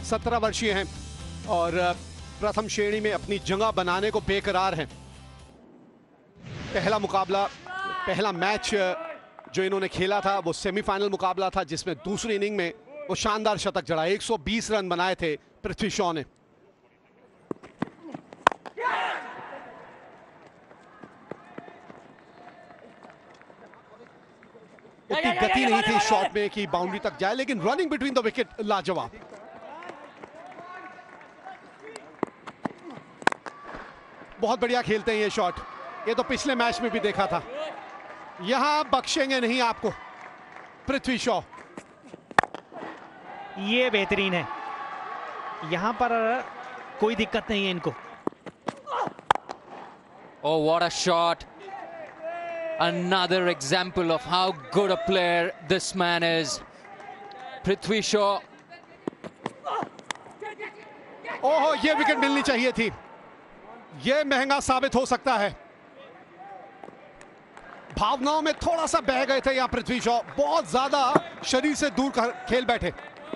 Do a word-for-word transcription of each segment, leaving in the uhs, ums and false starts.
सत्रह वर्षीय हैं और प्रथम श्रेणी में अपनी जगह बनाने को बेकरार हैं। पहला मुकाबला, पहला मैच जो इन्होंने खेला था वो सेमीफाइनल मुकाबला था, जिसमें दूसरी इनिंग में वो शानदार शतक जड़ा। एक सौ बीस रन बनाए थे पृथ्वी शॉ ने। इतनी गति नहीं थी शॉट में कि बाउंड्री तक जाए, लेकिन रनिंग बिटवीन द विकेट लाजवाब। बहुत बढ़िया खेलते हैं ये शॉट। ये तो पिछले मैच में भी देखा था। यहां बख्शेंगे नहीं आपको पृथ्वी शॉ। ये बेहतरीन है, यहां पर कोई दिक्कत नहीं है इनको। Oh, what a shot. Another example of how good a player this man is. Prithvi Shaw. ओहो, ये विकेट मिलनी चाहिए थी। ये महंगा साबित हो सकता है। भावनाओं में थोड़ा सा बह गए थे यहां पृथ्वी शॉ, बहुत ज्यादा शरीर से दूर कर खेल बैठे।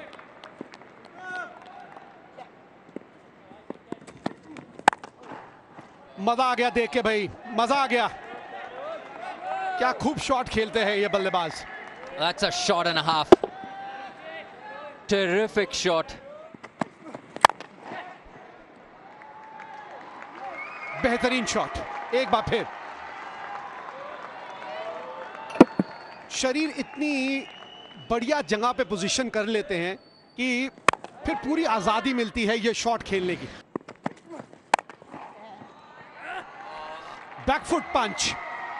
मजा आ गया देख के भाई, मजा आ गया। क्या खूब शॉट खेलते हैं ये बल्लेबाज। That's a shot and a half. Terrific shot. बेहतरीन शॉट, एक बार फिर। शरीर इतनी बढ़िया जगह पे पोजीशन कर लेते हैं कि फिर पूरी आजादी मिलती है ये शॉट खेलने की। Back foot punch.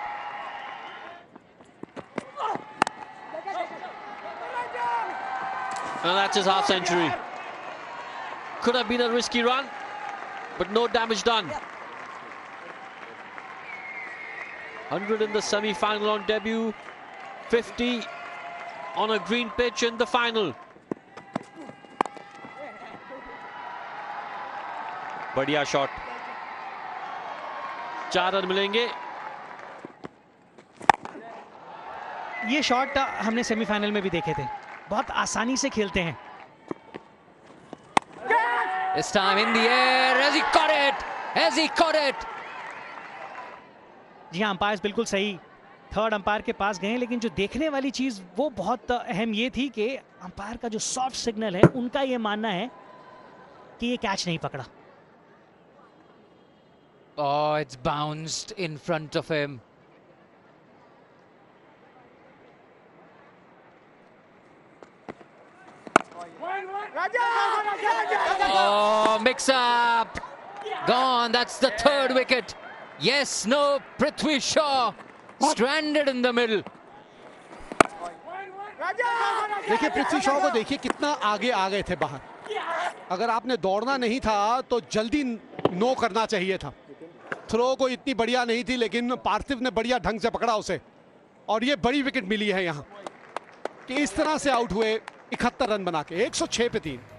And that's his half century. Could have been a risky run, but no damage done. one hundred in the semi-final on debut, fifty on a green pitch in the final. बढ़िया shot, चार run मिलेंगे। ये shot हमने semifinal में भी देखे थे, बहुत आसानी से खेलते हैं। This time in the air, has he caught it? Has he caught it? जी हाँ, अंपायर बिल्कुल सही थर्ड अंपायर के पास गए, लेकिन जो देखने वाली चीज वो बहुत अहम ये थी कि अंपायर का जो सॉफ्ट सिग्नल है, उनका ये मानना है कि ये कैच नहीं पकड़ा। Oh, it's bounced in front of him. Oh, mix up. Gone. That's the third wicket. Yes, no, Prithvi Shaw stranded in the middle. देखिए पृथ्वी शॉ को, देखिए कितना आगे आ गए थे बाहर। अगर आपने दौड़ना नहीं था तो जल्दी नो करना चाहिए था। थ्रो को इतनी बढ़िया नहीं थी, लेकिन पार्थिव ने बढ़िया ढंग से पकड़ा उसे, और ये बड़ी विकेट मिली है यहां कि इस तरह से आउट हुए इकहत्तर रन बना के। एक सौ छह पे तीन।